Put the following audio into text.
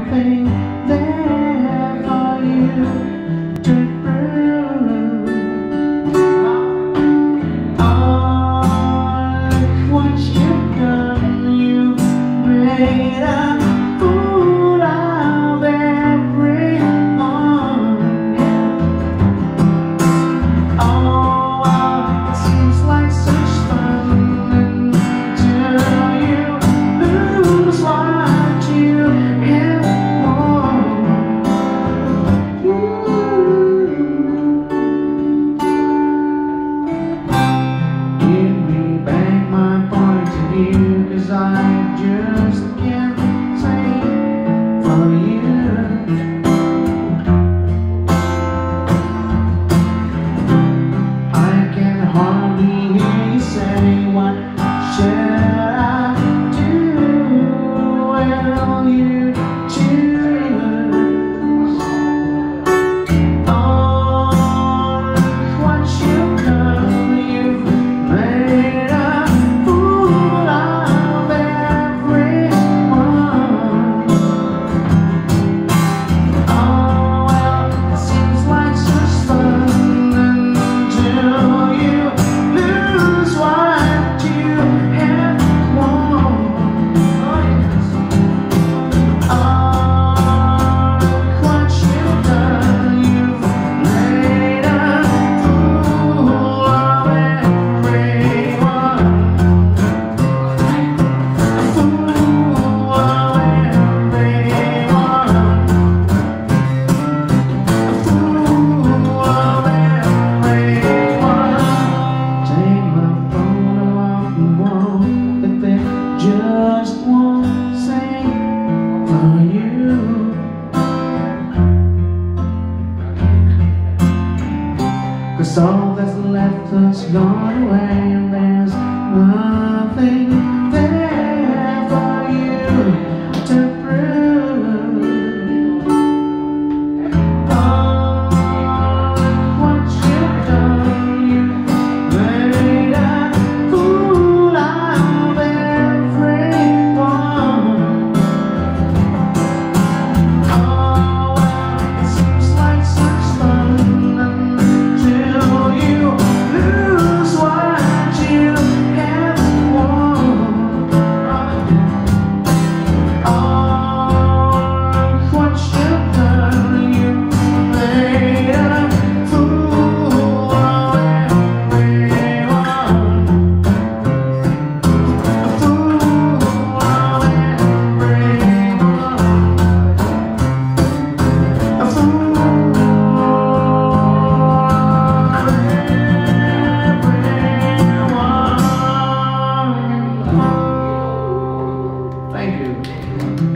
nothing there for you to prove. Oh, look what you've done. You've made a fool of everyone. Oh, well, it seems like such fun until you lose what you have won. Give me back my point of view, 'cause I just can't say for you. I can hardly hear you say, what should I do? Well, you choose. Oh, look what you've done. You've made a fool of everyone. Oh, well, it seems like such fun until you lose what you have won. Oh, yes. Oh, look what you've done. You've made a fool of everyone. A fool of everyone. A fool of everyone. Take my photo off the wall, but they just won't sing for you. 'Cause all that's left has gone away, and there's nothing there for you to prove. Oh, look what you've done. You've made a fool of everyone. Oh, well, it seems like such fun until you lose what you have won. Oh, look what you've done. You've made a fool of everyone. A fool of everyone. A fool of everyone. Thank you.